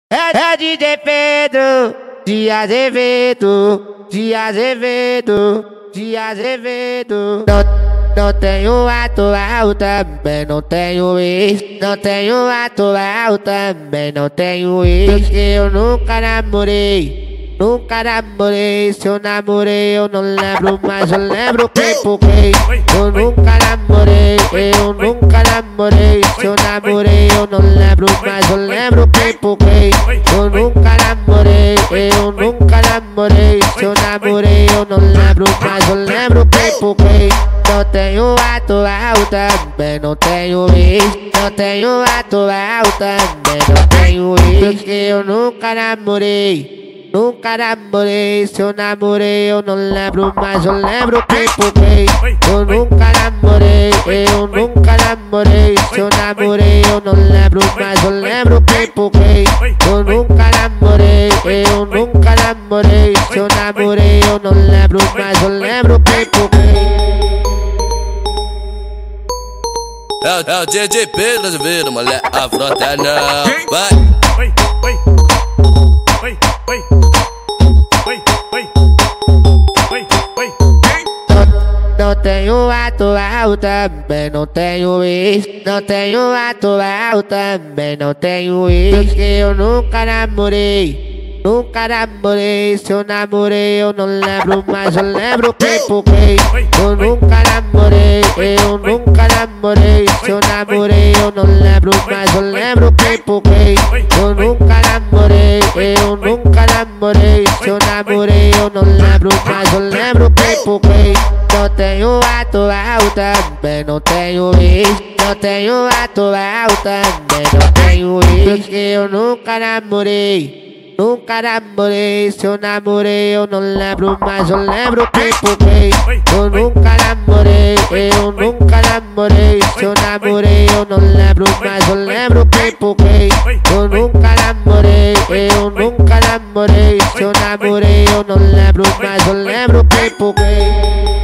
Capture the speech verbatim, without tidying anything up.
É, é D J Pedro de Azevedo, de Azevedo, de Azevedo. Não, não tenho atual, também não tenho ex. Não tenho atual, também não tenho ex. Porque eu nunca namorei, nunca namorei. Se eu namorei eu não lembro, mas eu lembro quem por quem. Eu nunca namorei, eu nunca namorei. Se eu namorei eu não lembro, mas eu lembro quem por quem. Eu nunca namorei, eu nunca namorei. Se eu namorei eu não lembro, mas eu lembro quem por quem. Não tenho atual, também não tenho ex. Não tenho atual, também não tenho ex. Porque eu nunca namorei, nunca namorei. Se eu namorei eu não lembro, mas eu lembro quem por quem. Eu nunca namorei, eu nunca namorei. Se eu namorei eu não lembro, mas eu lembro quem por quem. Eu nunca namorei, eu nunca namorei. Se eu namorei eu não lembro, mas eu lembro quem por quem. É o, é o D J Pedro Azevedo, mulher, afronta não. Vai! Oi, oi, oi, oi, oi, oi, oi, oi. Não tenho atual, também não tenho ex. Não tenho atual, também não tenho ex. Porque eu nunca namorei, nunca namorei. Se eu namorei eu não lembro, mas eu lembro quem por quem. Eu nunca namorei, eu nunca namorei. Se eu namorei eu não lembro, mas eu lembro quem por quem. Eu nunca namorei, eu nunca namorei. Se eu namorei eu não lembro, mas eu lembro quem por quem. Não tenho atual, também não tenho ex. Não tenho atual, também não tenho ex. Porque eu nunca namorei, nunca namorei. Se eu namorei eu não lembro, mas eu lembro quem por quem. Eu nunca namorei, eu nunca namorei. Se eu namorei eu não lembro, mas eu lembro quem por quem. Eu nunca namorei, eu nunca namorei. Se eu namorei eu não lembro, mas eu lembro quem por quem.